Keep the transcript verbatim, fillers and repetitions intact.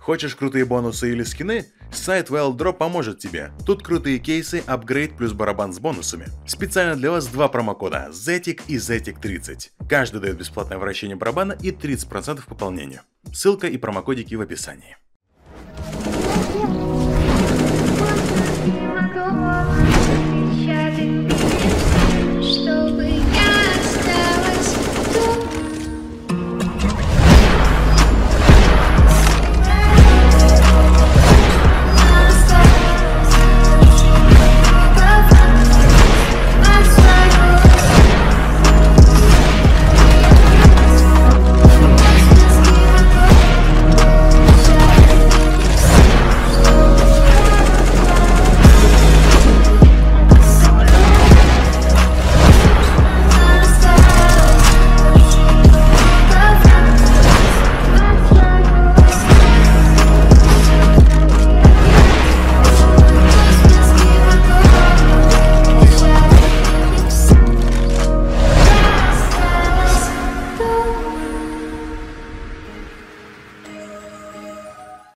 Хочешь крутые бонусы или скины? Сайт Wildrop поможет тебе. Тут крутые кейсы, апгрейд плюс барабан с бонусами. Специально для вас два промокода зетик и зетик тридцать. Каждый дает бесплатное вращение барабана и тридцать процентов к пополнению. Ссылка и промокодики в описании.